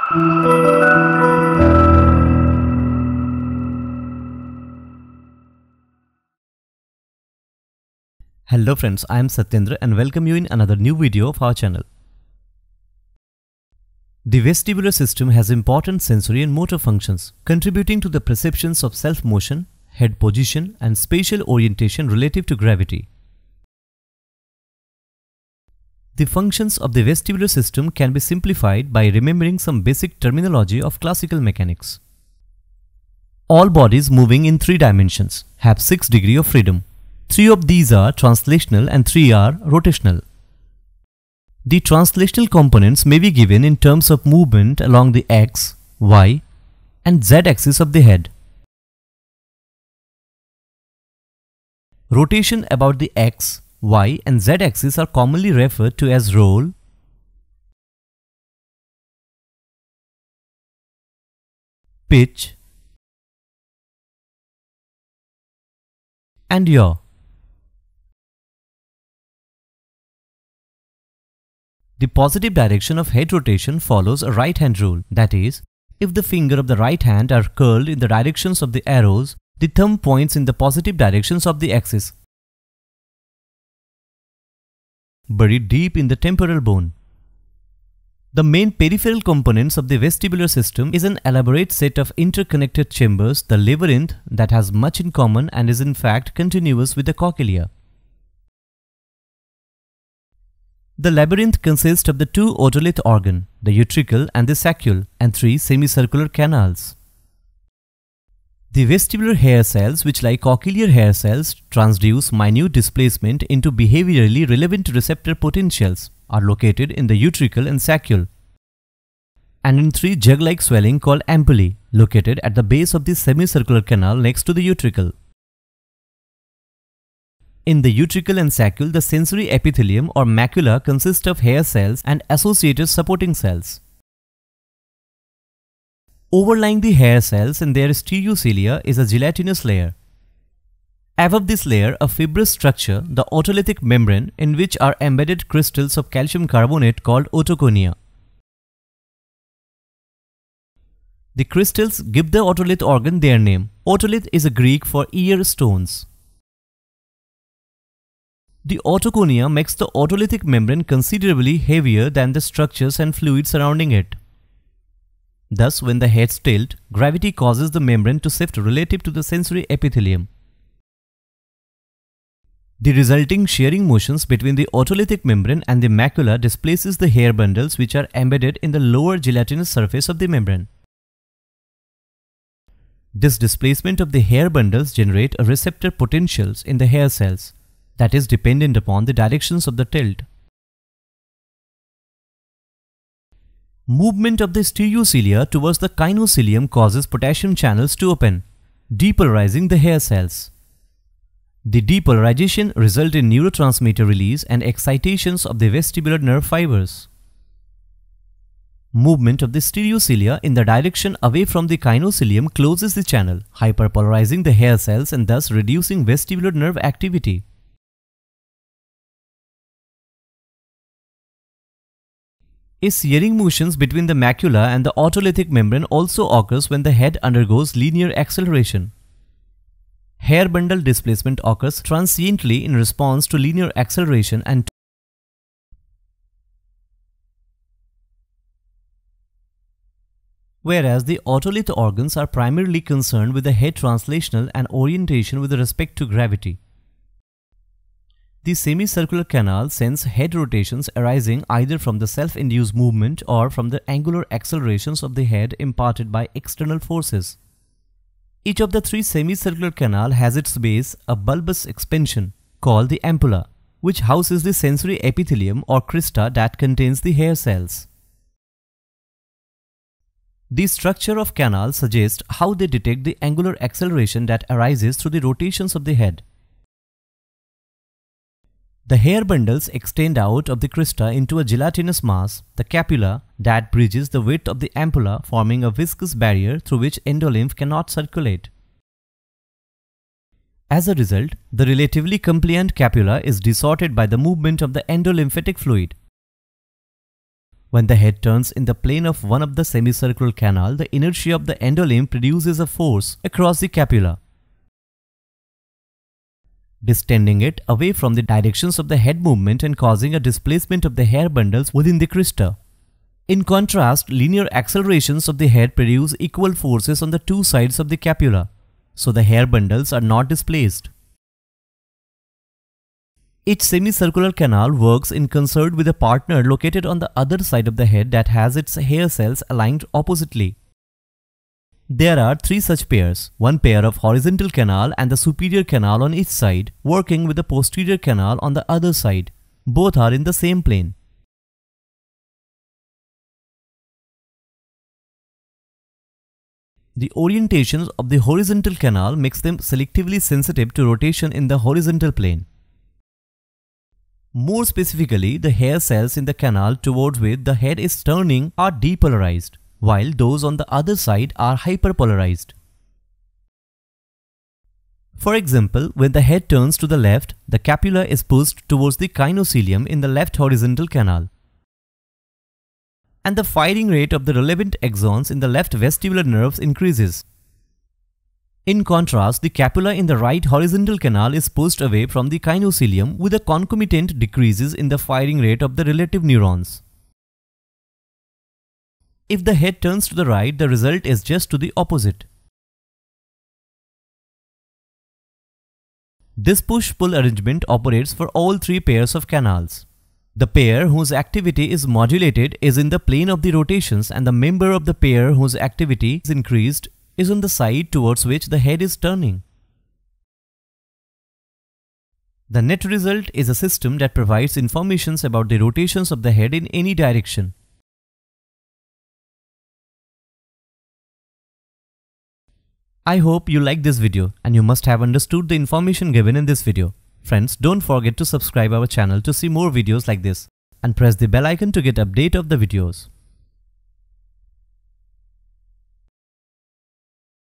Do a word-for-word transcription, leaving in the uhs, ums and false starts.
Hello friends, I am Satyendra and welcome you in another new video of our channel. The vestibular system has important sensory and motor functions, contributing to the perceptions of self-motion, head position and spatial orientation relative to gravity. The functions of the vestibular system can be simplified by remembering some basic terminology of classical mechanics. All bodies moving in three dimensions have six degrees of freedom. Three of these are translational and three are rotational. The translational components may be given in terms of movement along the x, y, and z axis of the head. Rotation about the x, y, and z axis are commonly referred to as roll, pitch, and yaw. The positive direction of head rotation follows a right-hand rule. That is, if the finger of the right hand are curled in the directions of the arrows, the thumb points in the positive directions of the axis, buried deep in the temporal bone. The main peripheral components of the vestibular system is an elaborate set of interconnected chambers, the labyrinth, that has much in common and is in fact continuous with the cochlea. The labyrinth consists of the two otolith organs, the utricle and the saccule, and three semicircular canals. The vestibular hair cells, which like cochlear hair cells transduce minute displacement into behaviorally relevant receptor potentials, are located in the utricle and saccule, and in three jug-like swelling called ampullae, located at the base of the semicircular canal next to the utricle. In the utricle and saccule, the sensory epithelium or macula consists of hair cells and associated supporting cells. Overlying the hair cells and their stereocilia is a gelatinous layer. Above this layer, a fibrous structure, the otolithic membrane, in which are embedded crystals of calcium carbonate called otoconia. The crystals give the otolith organ their name. Otolith is a Greek for ear stones. The otoconia makes the otolithic membrane considerably heavier than the structures and fluids surrounding it. Thus, when the heads tilt, gravity causes the membrane to shift relative to the sensory epithelium. The resulting shearing motions between the otolithic membrane and the macula displaces the hair bundles which are embedded in the lower gelatinous surface of the membrane. This displacement of the hair bundles generate a receptor potentials in the hair cells, that is dependent upon the directions of the tilt. Movement of the stereocilia towards the kinocilium causes potassium channels to open, depolarizing the hair cells. The depolarization results in neurotransmitter release and excitations of the vestibular nerve fibers. Movement of the stereocilia in the direction away from the kinocilium closes the channel, hyperpolarizing the hair cells and thus reducing vestibular nerve activity. A shearing motions between the macula and the otolithic membrane also occurs when the head undergoes linear acceleration. Hair bundle displacement occurs transiently in response to linear acceleration and whereas the otolith organs are primarily concerned with the head translational and orientation with respect to gravity. The semicircular canal sends head rotations arising either from the self-induced movement or from the angular accelerations of the head imparted by external forces. Each of the three semicircular canal has its base a bulbous expansion called the ampulla, which houses the sensory epithelium or crista that contains the hair cells. The structure of canals suggests how they detect the angular acceleration that arises through the rotations of the head. The hair bundles extend out of the crista into a gelatinous mass, the capula, that bridges the width of the ampulla, forming a viscous barrier through which endolymph cannot circulate. As a result, the relatively compliant capula is distorted by the movement of the endolymphatic fluid. When the head turns in the plane of one of the semicircular canal, the inertia of the endolimb produces a force across the capula, distending it away from the directions of the head movement and causing a displacement of the hair bundles within the crista. In contrast, linear accelerations of the head produce equal forces on the two sides of the capula, so the hair bundles are not displaced. Each semicircular canal works in concert with a partner located on the other side of the head that has its hair cells aligned oppositely. There are three such pairs, one pair of horizontal canal and the superior canal on each side, working with the posterior canal on the other side. Both are in the same plane. The orientation of the horizontal canal makes them selectively sensitive to rotation in the horizontal plane. More specifically, the hair cells in the canal towards which the head is turning are depolarized, while those on the other side are hyperpolarized. For example, when the head turns to the left, the capula is pushed towards the kinocilium in the left horizontal canal, and the firing rate of the relevant axons in the left vestibular nerves increases. In contrast, the capula in the right horizontal canal is pushed away from the kinocilium with a concomitant decreases in the firing rate of the relative neurons. If the head turns to the right, the result is just to the opposite. This push-pull arrangement operates for all three pairs of canals. The pair whose activity is modulated is in the plane of the rotations, and the member of the pair whose activity is increased is on the side towards which the head is turning. The net result is a system that provides information about the rotations of the head in any direction. I hope you liked this video and you must have understood the information given in this video. Friends, don't forget to subscribe our channel to see more videos like this and press the bell icon to get update of the videos.